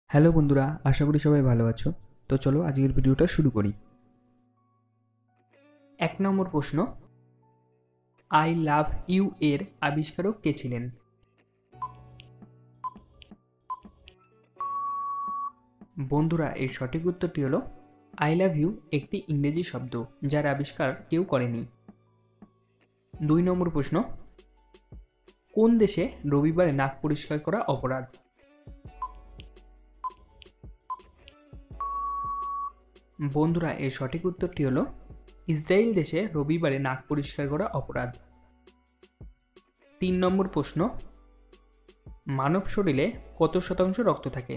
Hello বন্ধুরা, আশা করি সবাই ভালো আছো। তো চলো আজকের ভিডিওটা শুরু করি। ১ নম্বর প্রশ্ন, আই লাভ ইউ এর আবিষ্কারক কে ছিলেন? বন্ধুরা, এর সঠিক উত্তরটি হলো আই লাভ ইউ একটি ইংরেজি শব্দ যার আবিষ্কার কেউ করেনি। ২ নম্বর প্রশ্ন, কোন দেশে রবিবারে নাক পরিষ্কার করা অপরাধ? বন্ধুরা, এর সঠিক উত্তরটি হলো ইসরায়েল দেশে রবিবারে নাক পরিষ্কার করা অপরাধ। ৩ নম্বর প্রশ্ন, মানব শরীরে কত শতাংশ রক্ত থাকে?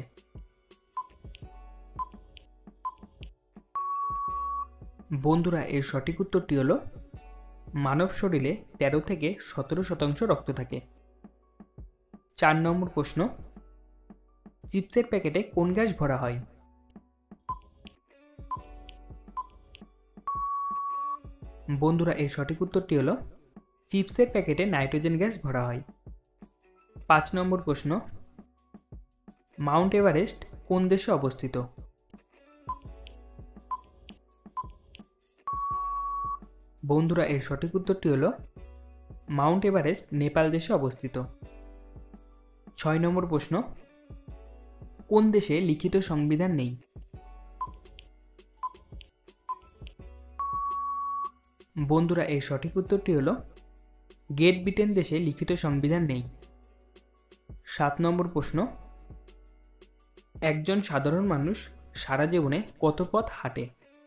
বন্ধুরা, এর সঠিক উত্তরটি হলো মানব শরীরে ১৩ থেকে ১৭% রক্ত থাকে। ৪ নম্বর প্রশ্ন, চিপসের প্যাকেটে কোন গ্যাস ভরা হয়? বন্ধুরা, এর সঠিক উত্তরটি হলো চিপসের প্যাকেটে নাইট্রোজেন গ্যাস ভরা হয়। ৫ নম্বর প্রশ্ন, মাউন্ট এভারেস্ট কোন দেশে অবস্থিত? বন্ধুরা, এর সঠিক উত্তরটি হলো মাউন্ট এভারেস্ট নেপাল দেশে অবস্থিত। ৬ নম্বর প্রশ্ন, কোন দেশে লিখিত সংবিধান নেই? বন্ধুরা, এর সঠিক উত্তরটি হলো গ্রেট ব্রিটেন দেশে লিখিত সংবিধান নেই। ৭ নম্বর প্রশ্ন, একজন সাধারণ মানুষ সারা জীবনে কত পথ হাঁটে?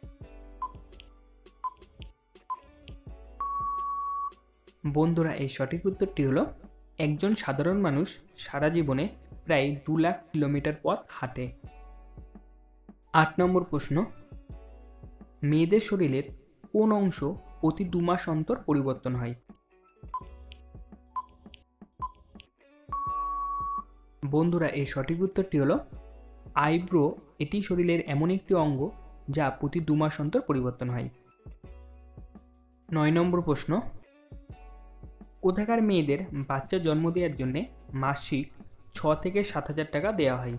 বন্ধুরা, এই সঠিক উত্তরটি হলো একজন সাধারণ মানুষ সারা জীবনে প্রায় ২ লাখ কিলোমিটার পথ হাঁটে। ৮ নম্বর প্রশ্ন, মেয়েদের শরীরের কোন অংশ প্রতি ২ মাস অন্তর পরিবর্তন হয়? বন্ধুরা, এই সঠিক উত্তরটি হলো আইব্রো। এটি শরীরের এমন একটি অঙ্গ যা প্রতি ২ মাস অন্তর পরিবর্তন হয়। ৯ নম্বর প্রশ্ন, কোথাকার মেয়েদের বাচ্চা জন্ম দেওয়ার জন্য মাসিক ৬ থেকে ৭,০০০ টাকা দেওয়া হয়?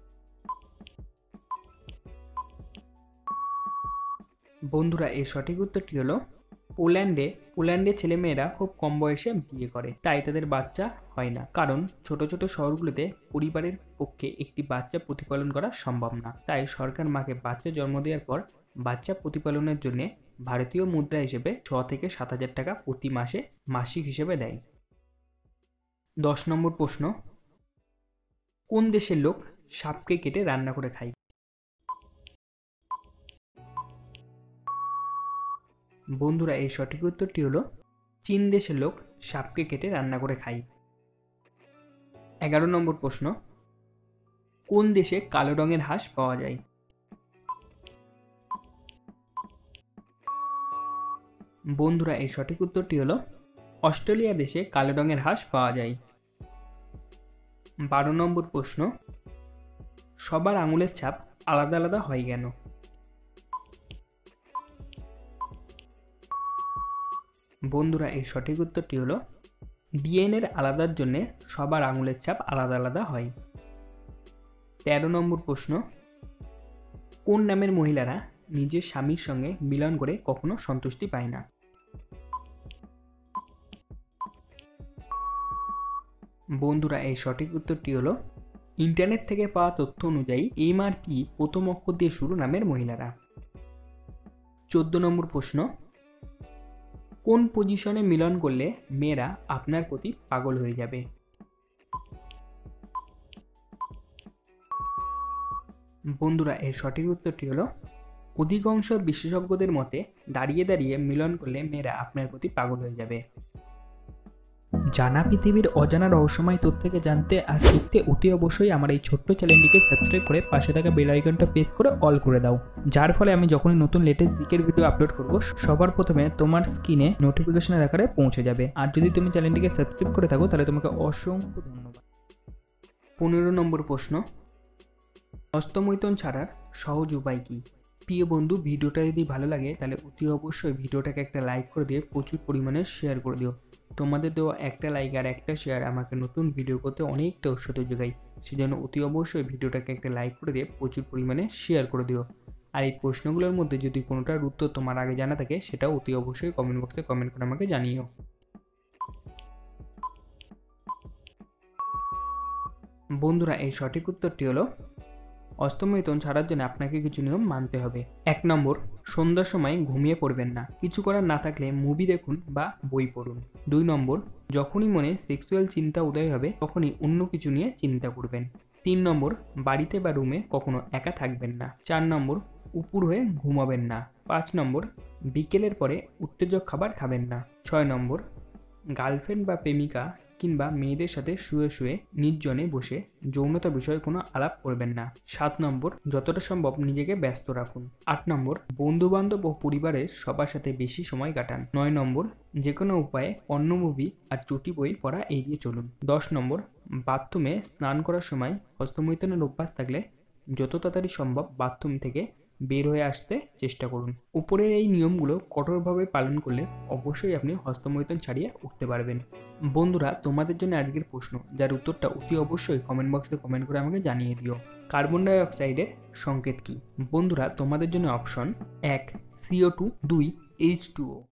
বন্ধুরা, এর সঠিক উত্তরটি হলো পোল্যান্ডে ছেলেমেয়েরা খুব কম বয়সে বিয়ে করে, তাই তাদের বাচ্চা হয় না, কারণ ছোট ছোট শহরগুলোতে পরিবারের পক্ষে একটি বাচ্চা প্রতিপালন করা সম্ভব না। তাই সরকার মাকে বাচ্চা জন্ম দেওয়ার পর বাচ্চা প্রতিপালনের জন্য ভারতীয় মুদ্রা হিসেবে ৬ থেকে ৭,০০০ টাকা প্রতি মাসে মাসিক হিসেবে দেয়। ১০ নম্বর প্রশ্ন, কোন দেশের লোক সাপকে কেটে রান্না করে খায়? বন্ধুরা, এই সঠিক উত্তরটি হলো চীন দেশের লোক সাপকে কেটে রান্না করে খায়। ১১ নম্বর প্রশ্ন, কোন দেশে কালো রঙের হাঁস পাওয়া যায়? বন্ধুরা, এই সঠিক উত্তরটি হলো অস্ট্রেলিয়া দেশে কালো রঙের হাঁস পাওয়া যায়। ১২ নম্বর প্রশ্ন, সবার আঙুলের ছাপ আলাদা আলাদা হয় কেন? বন্ধুরা, এই সঠিক উত্তরটি হলো ডিএনএর আলাদার জন্য সবার আঙুলের ছাপ আলাদা আলাদা হয়। ১৩ নম্বর প্রশ্ন, কোন নামের মহিলারা নিজের স্বামীর সঙ্গে মিলন করে কখনো সন্তুষ্টি পায় না? বন্ধুরা, এই সঠিক উত্তরটি হলো ইন্টারনেট থেকে পাওয়া তথ্য অনুযায়ী এম আর পি প্রথম অক্ষর দিয়ে শুরু নামের মহিলারা। ১৪ নম্বর প্রশ্ন, কোন পজিশনে মিলন করলে মেয়েরা আপনার প্রতি পাগল হয়ে যাবে? বন্ধুরা, এর সঠিক উত্তরটি হলো অধিকাংশ বিশেষজ্ঞদের মতে দাঁড়িয়ে দাঁড়িয়ে মিলন করলে মেয়েরা আপনার প্রতি পাগল হয়ে যাবে। জানা পৃথিবীর অজানা রহস্যময় তথ্যকে জানতে আর শিখতে অতি অবশ্যই আমার এই ছোট্ট চ্যানেলটিকে সাবস্ক্রাইব করে পাশে থাকা বেল আইকনটা প্রেস করে অল করে দাও, যার ফলে আমি যখনই নতুন লেটেস্ট জিকের ভিডিও আপলোড করব সবার প্রথমে তোমার স্ক্রিনে নোটিফিকেশনের আকারে পৌঁছে যাবে। আর যদি তুমি চ্যানেলটিকে সাবস্ক্রাইব করে থাকো তাহলে তোমাকে অসংখ্য ধন্যবাদ। ১৫ নম্বর প্রশ্ন, হস্তমৈথুন ছাড়ার সহজ উপায় কি? প্রিয় বন্ধু, ভিডিওটা যদি ভালো লাগে তাহলে অতি অবশ্যই ভিডিওটাকে একটা লাইক করে দিয়ে প্রচুর পরিমাণে শেয়ার করে দিও। তোমাদের দেওয়া একটা লাইক আর একটা শেয়ার আমাকে নতুন ভিডিও করতে অনেকটা উৎসাহ যোগায়। সেজন্য অতি অবশ্যই ভিডিওটাকে একটা লাইক করে দিয়ে প্রচুর পরিমাণে শেয়ার করে দিও। আর এই প্রশ্নগুলোর মধ্যে যদি কোনোটার উত্তর তোমার আগে জানা থাকে সেটাও অতি অবশ্যই কমেন্ট বক্সে কমেন্ট করে আমাকে জানিও। বন্ধুরা, এই সঠিক উত্তরটি হলো হস্তমৈথুন ছাড়ার জন্য আপনাকে কিছু নিয়ম মানতে হবে। 1 নম্বর, সন্ধ্যার সময় ঘুমিয়ে পড়বেন না। কিছু করার না থাকলে মুভি দেখুন বা বই পড়ুন। 2 নম্বর, যখনই মনে সেক্সুয়াল চিন্তা উদয় হবে তখনই অন্য কিছু নিয়ে চিন্তা করবেন। 3 নম্বর, বাড়িতে বা রুমে কখনো একা থাকবেন না। 4 নম্বর, উপুর হয়ে ঘুমাবেন না। 5 নম্বর, বিকেলের পরে উত্তেজক খাবার খাবেন না। 6 নম্বর, গার্লফ্রেন্ড বা প্রেমিকা কিংবা মেয়েদের সাথে শুয়ে শুয়ে নির্জনে বসে যৌনতা বিষয়ে কোনো আলাপ করবেন না। 7 নম্বর, যতটা সম্ভব নিজেকে ব্যস্ত রাখুন। 8 নম্বর, বন্ধু বান্ধব ও পরিবারের সবার সাথে বেশি সময় কাটান। 9 নম্বর, যে কোনো উপায়ে অন্য মুভি আর চটি বই পড়া এড়িয়ে চলুন। 10 নম্বর, বাথরুমে স্নান করার সময় হস্তমৈথুনের অভ্যাস থাকলে যত তাড়াতাড়ি সম্ভব বাথরুম থেকে বের হয়ে আসতে চেষ্টা করুন। উপরের এই নিয়মগুলো কঠোরভাবে পালন করলে অবশ্যই আপনি হস্তমৈথুন ছাড়িয়ে উঠতে পারবেন। বন্ধুরা, তোমাদের জন্য আজকের প্রশ্ন, যার উত্তরটা অতি অবশ্যই কমেন্ট বক্সে কমেন্ট করে আমাকে জানিয়ে দিও। কার্বন ডাই অক্সাইডের সংকেত কি? বন্ধুরা, তোমাদের জন্য অপশন 1 CO2, 2 H2O।